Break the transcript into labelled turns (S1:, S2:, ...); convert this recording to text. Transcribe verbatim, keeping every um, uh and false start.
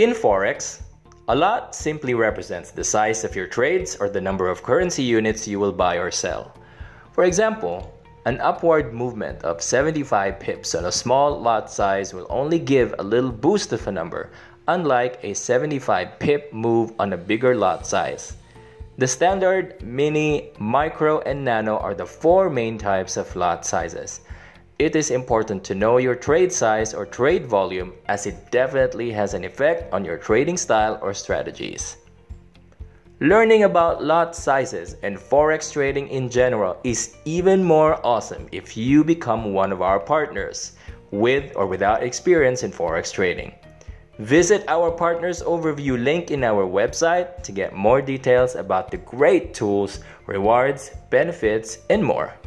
S1: In Forex, a lot simply represents the size of your trades or the number of currency units you will buy or sell. For example, an upward movement of seventy-five pips on a small lot size will only give a little boost of a number, unlike a seventy-five pip move on a bigger lot size. The standard, mini, micro, and nano are the four main types of lot sizes. It is important to know your trade size or trade volume, as it definitely has an effect on your trading style or strategies. Learning about lot sizes and Forex trading in general is even more awesome if you become one of our partners, with or without experience in Forex trading. Visit our Partners Overview link in our website to get more details about the great tools, rewards, benefits, and more.